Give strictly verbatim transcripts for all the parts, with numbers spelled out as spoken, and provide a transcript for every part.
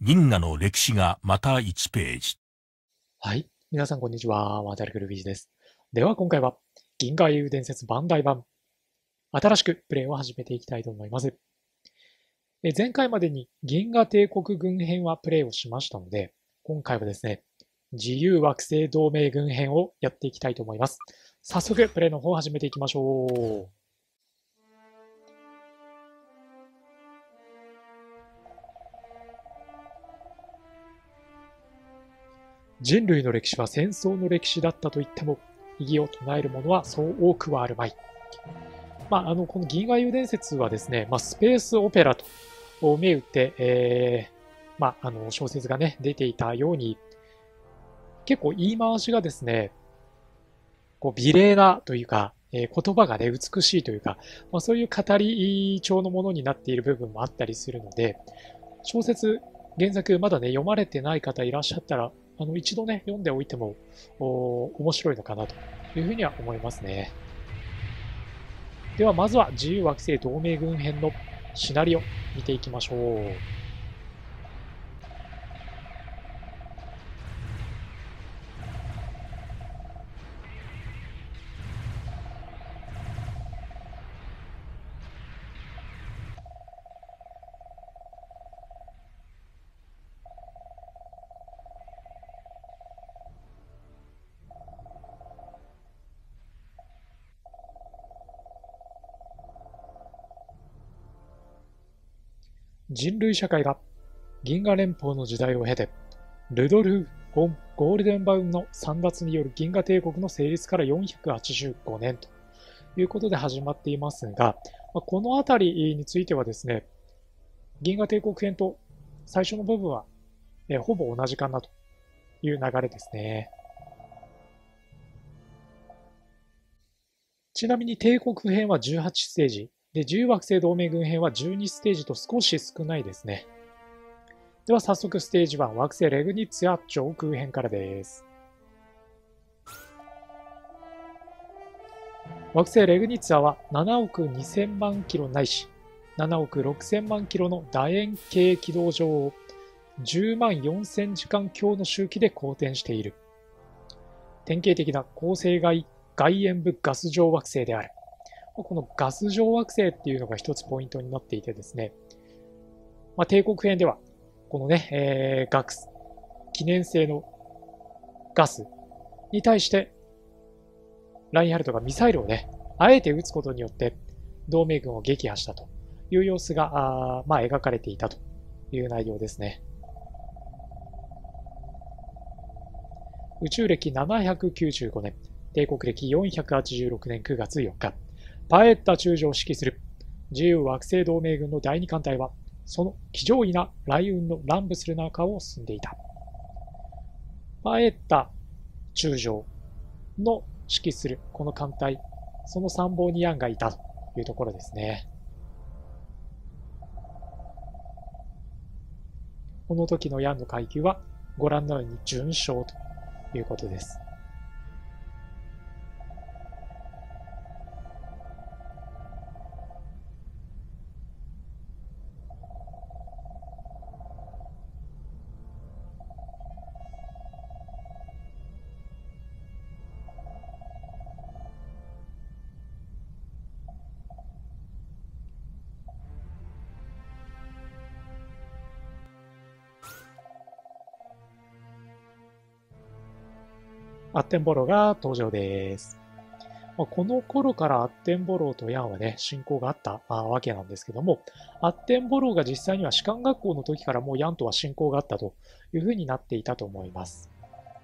銀河の歴史がまたいちページ。 はい。皆さん、こんにちは。ワタルクルビージです。では、今回は、銀河英雄伝説バンダイ版、新しくプレイを始めていきたいと思います。え前回までに銀河帝国軍編はプレイをしましたので、今回はですね、自由惑星同盟軍編をやっていきたいと思います。早速、プレイの方を始めていきましょう。人類の歴史は戦争の歴史だったと言っても、異議を唱える者はそう多くはあるまい。まあ、あのこの銀河英雄伝説はですね、まあ、スペースオペラと銘打って、えーまあ、あの小説がね、出ていたように、結構言い回しがですね、こう美麗なというか、えー、言葉がね、美しいというか、まあ、そういう語り調のものになっている部分もあったりするので、小説、原作まだね、読まれてない方いらっしゃったら、あの一度ね、読んでおいてもお面白いのかなというふうには思いますね。ではまずは自由惑星同盟軍編のシナリオ見ていきましょう。人類社会が銀河連邦の時代を経て、ルドルフ・フォン・ゴールデンバウンの簒奪による銀河帝国の成立からよんひゃくはちじゅうごねんということで始まっていますが、このあたりについてはですね、銀河帝国編と最初の部分はほぼ同じかなという流れですね。ちなみに帝国編はじゅうはちステージ、で自由惑星同盟軍編はじゅうにステージと少し少ないですね。では早速ステージいち、惑星レグニッツィア上空編からです。惑星レグニッツァはななおくにせんまんキロないしななおくろくせんまんキロの楕円形軌道上をじゅうまんよんせんじかん強の周期で公転している。典型的な恒星外外縁部ガス状惑星である。このガス状惑星っていうのが一つポイントになっていてですね、まあ、帝国編ではこのね、えー、ガス記念性のガスに対してラインハルトがミサイルをね、あえて撃つことによって同盟軍を撃破したという様子があ、まあ、描かれていたという内容ですね。宇宙歴ななひゃくきゅうじゅうごねん、帝国歴よんひゃくはちじゅうろくねんくがつよっか、パエッタ中将を指揮する自由惑星同盟軍のだいに艦隊は、その気上位な雷雲の乱舞する中を進んでいた。パエッタ中将の指揮するこの艦隊、その参謀にヤンがいたというところですね。この時のヤンの階級はご覧のように準将ということです。アッテンボローが登場です。この頃からアッテンボローとヤンはね、親交があったわけなんですけども、アッテンボローが実際には士官学校の時からもうヤンとは親交があったというふうになっていたと思います。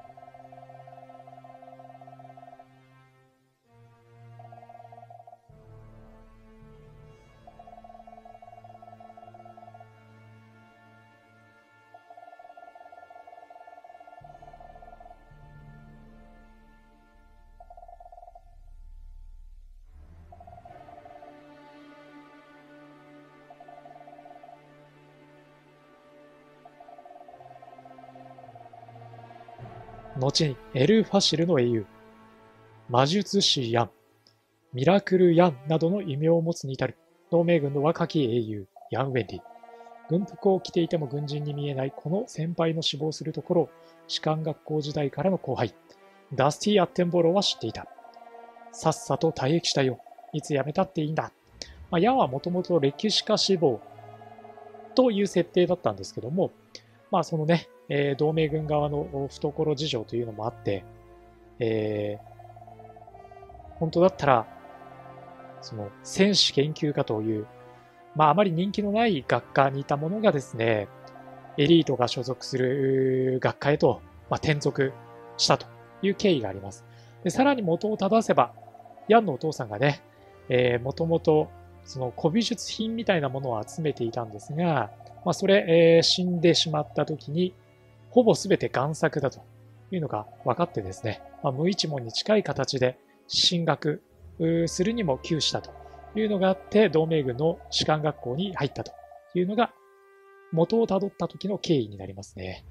後にエル・ファシルの英雄、魔術師ヤン、ミラクルヤンなどの異名を持つに至る同盟軍の若き英雄ヤン・ウェンリー。 軍服を着ていても軍人に見えないこの先輩の死亡するところを士官学校時代からの後輩、ダスティ・アッテンボローは知っていた。さっさと退役したよ。いつ辞めたっていいんだ。まあ、ヤンはもともと歴史家志望という設定だったんですけども、まあそのね、えー、同盟軍側の懐事情というのもあって、えー、本当だったら、その戦士研究科という、まああまり人気のない学科にいたものがですね、エリートが所属する学科へと、まあ、転属したという経緯があります。でさらに元を正せば、ヤンのお父さんがね、えー、もともとその古美術品みたいなものを集めていたんですが、まあ、それ、えー、死んでしまった時に、ほぼ全て贋作だというのが分かってですね、まあ、無一文に近い形で進学するにも窮したというのがあって、同盟軍の士官学校に入ったというのが、元をたどった時の経緯になりますね。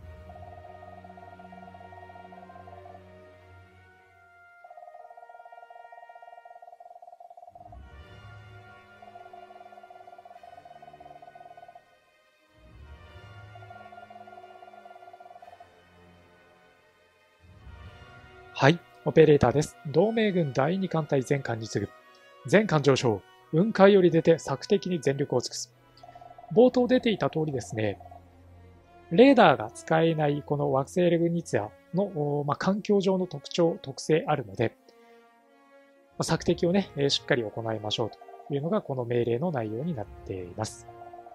はい、オペレーターです。同盟軍だいに艦隊全艦に次ぐ。全艦上昇。雲海より出て索敵に全力を尽くす。冒頭出ていた通りですね、レーダーが使えないこの惑星レグニツィアの、まあ、環境上の特徴、特性あるので、まあ、索敵をね、しっかり行いましょうというのがこの命令の内容になっています。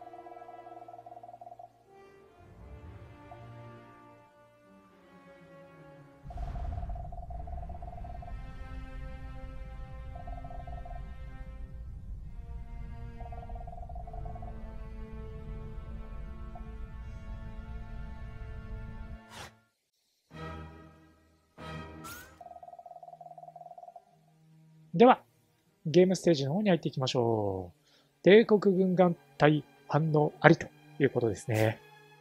では、ゲームステージの方に入っていきましょう。帝国軍艦隊反応ありということですね。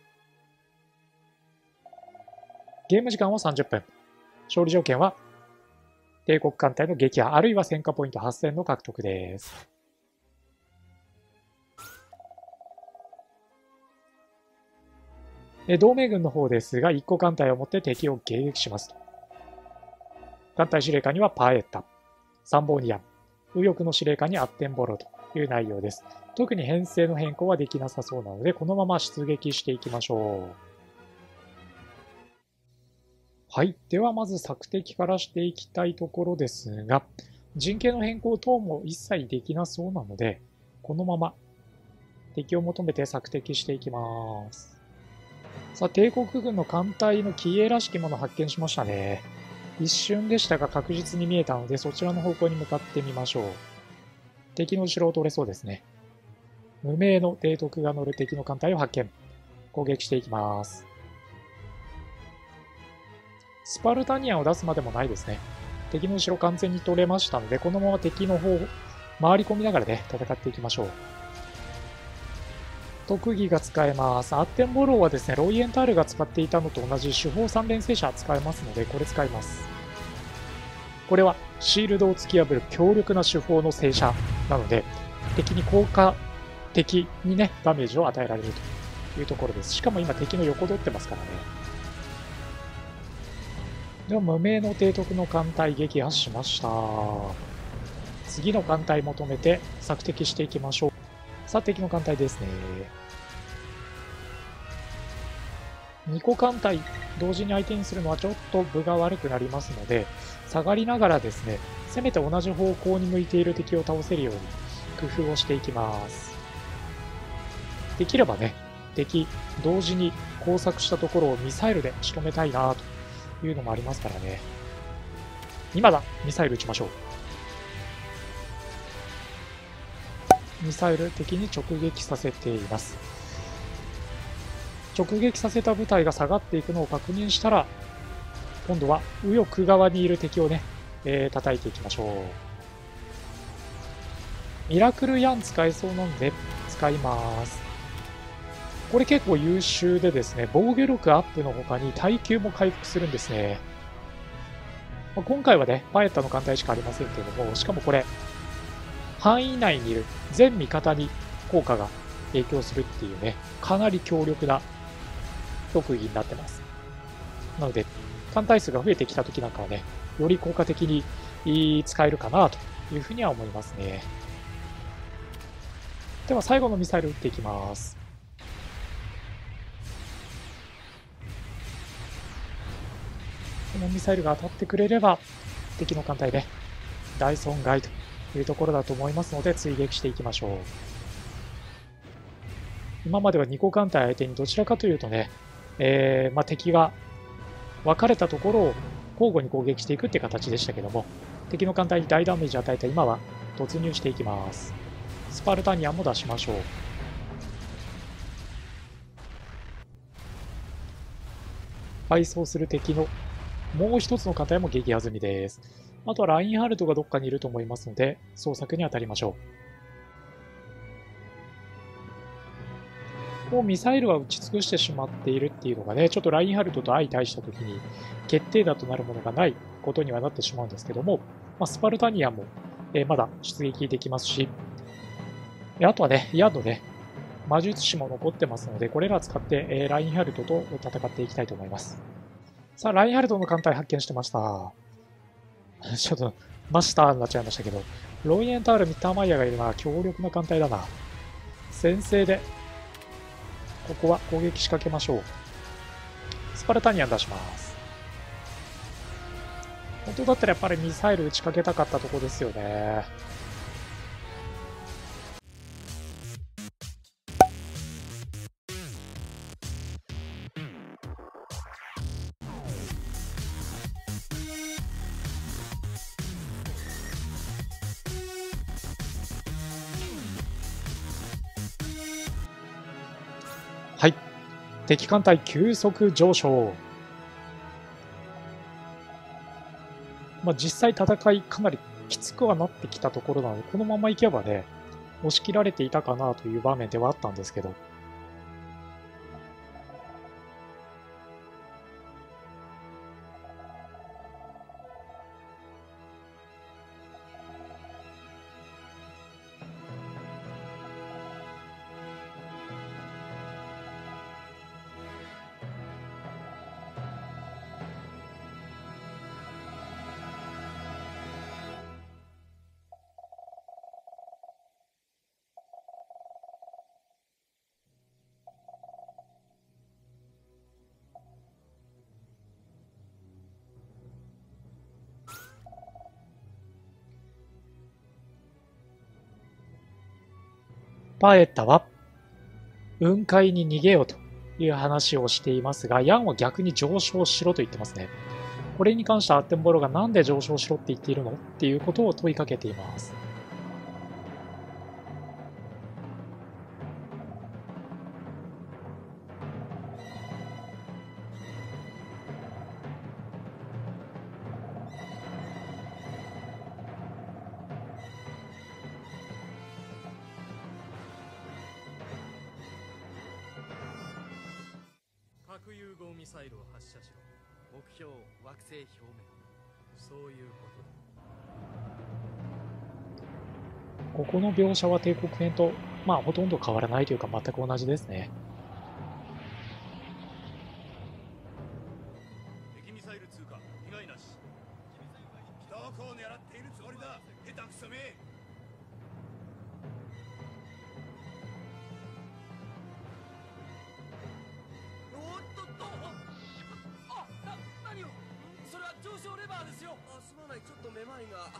ゲーム時間はさんじゅっぷん。勝利条件は、帝国艦隊の撃破、あるいは戦果ポイントはっせんの獲得です。同盟軍の方ですが、いっこ艦隊を持って敵を迎撃しますと。艦隊司令官にはパエッタ。参謀にヤン、右翼の司令官にアッテンボロという内容です。特に編成の変更はできなさそうなので、このまま出撃していきましょう。はい。ではまず索敵からしていきたいところですが、陣形の変更等も一切できなそうなので、このまま敵を求めて索敵していきます。さあ、帝国軍の艦隊の騎兵らしきものを発見しましたね。一瞬でしたが確実に見えたので、そちらの方向に向かってみましょう。敵の後ろを取れそうですね。無名の提督が乗る敵の艦隊を発見。攻撃していきます。スパルタニアンを出すまでもないですね。敵の後ろ完全に取れましたので、このまま敵の方を回り込みながらね、戦っていきましょう。特技が使えます。アッテンボローはですね、ロイエンタールが使っていたのと同じ主砲三連星車使えますので、これ使います。これはシールドを突き破る強力な主砲の星車なので、敵に効果的にね、ダメージを与えられるというところです。しかも今敵の横取ってますからね。では、無名の提督の艦隊撃破しました。次の艦隊求めて索敵していきましょう。さあ、敵の艦隊ですね。にこ艦隊同時に相手にするのはちょっと分が悪くなりますので、下がりながらですね、せめて同じ方向に向いている敵を倒せるように工夫をしていきます。できればね、敵同時に工作したところをミサイルで仕留めたいなというのもありますからね。今だ、ミサイル撃ちましょう。ミサイル敵に直撃させています。直撃させた部隊が下がっていくのを確認したら、今度は右翼側にいる敵をね、えー、叩いていきましょう。ミラクルヤン使えそうなので使います。これ結構優秀でですね、防御力アップの他に耐久も回復するんですね。今回はね、パエッタの艦隊しかありませんけれども、しかもこれ、範囲内にいる全味方に効果が影響するっていうね、かなり強力な特技になってます。なので、艦隊数が増えてきた時なんかはね、より効果的に使えるかなというふうには思いますね。では最後のミサイル撃っていきます。このミサイルが当たってくれれば、敵の艦隊で大損害というところだと思いますので、追撃していきましょう。今まではにこ艦隊相手にどちらかというとね、えーまあ、敵が分かれたところを交互に攻撃していくっていう形でしたけども、敵の艦隊に大ダメージを与えた今は突入していきます。スパルタニアンも出しましょう。敗走する敵のもう一つの艦隊も撃破済みです。あとはラインハルトがどっかにいると思いますので、捜索に当たりましょう。もうミサイルは撃ち尽くしてしまっているっていうのがね、ちょっとラインハルトと相対したときに決定打となるものがないことにはなってしまうんですけども、まあ、スパルタニアンも、えー、まだ出撃できますし、あとはね、ヤードね、魔術師も残ってますので、これらを使って、えー、ラインハルトと戦っていきたいと思います。さあ、ラインハルトの艦隊発見してました。ちょっと、マスターになっちゃいましたけど、ロイエンタール、ミッターマイヤーがいるな。強力な艦隊だな。先制で、ここは攻撃仕掛けましょう。スパルタニアン出します。本当だったらやっぱりミサイル打ち掛けたかったとこですよね。はい。敵艦隊急速上昇。まあ、実際戦いかなりきつくはなってきたところなので、このままいけばね、押し切られていたかなという場面ではあったんですけど、パエッタは雲海に逃げようという話をしていますが、ヤンは逆に上昇しろと言ってますね。これに関してアッテンボロがなんで上昇しろって言っているのっていうことを問いかけています。 核融合ミサイルを発射しろ。目標惑星表面。そういうことだ。 ここの描写は帝国編と、まあ、ほとんど変わらないというか全く同じですね。 敵ミサイル通過、被害なし。どこを狙っているつもりだ。下手くそめ。おっとっと。あ、な、何を。それは上昇レバーですよ。あ、すまない、ちょっとめまいが。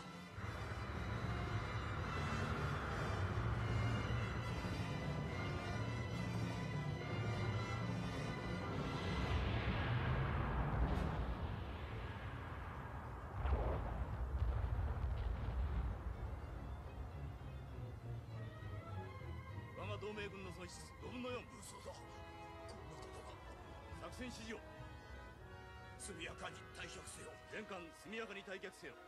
同盟軍の損失ごぶんのよん。嘘だ。こんなことが。作戦指示を。速やかに退却せよ。全艦速やかに退却せよ。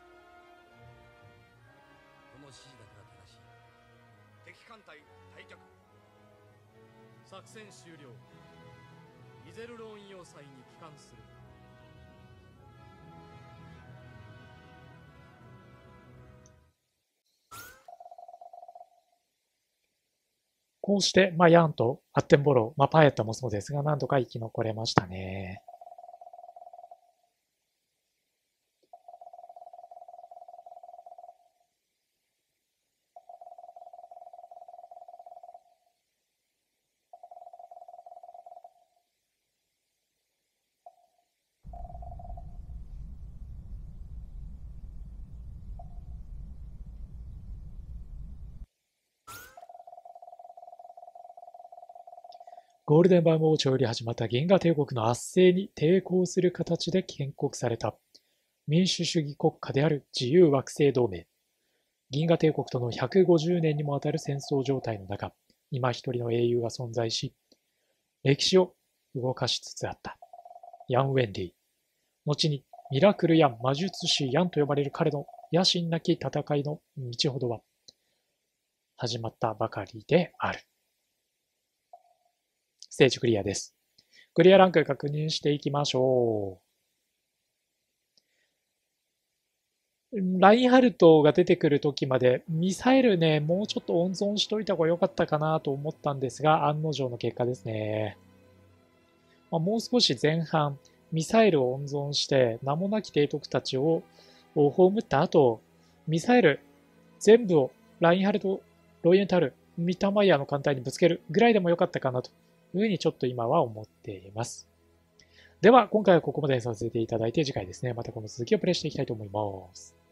この指示だけは正しい。敵艦隊退却。作戦終了。イゼルローン要塞に帰還する。 こうして、まあ、ヤンとアッテンボロー、まあ、パエットもそうですが、何とか生き残れましたね。ゴールデンバーム王朝より始まった銀河帝国の圧政に抵抗する形で建国された民主主義国家である自由惑星同盟。銀河帝国とのひゃくごじゅうねんにもわたる戦争状態の中、今一人の英雄が存在し、歴史を動かしつつあった。ヤン・ウェンディ。後にミラクル・ヤン、魔術師ヤンと呼ばれる彼の野心なき戦いの道ほどは始まったばかりである。ステージクリアです。クリアランク確認していきましょう。ラインハルトが出てくるときまでミサイルね、もうちょっと温存しといた方が良かったかなと思ったんですが、案の定の結果ですね。まあ、もう少し前半、ミサイルを温存して名もなき提督たちを葬った後、ミサイル全部をラインハルト、ロイエンタル、ミタマイヤの艦隊にぶつけるぐらいでも良かったかなというふうにちょっと今は思っています。では、今回はここまでさせていただいて、次回ですね、またこの続きをプレイしていきたいと思います。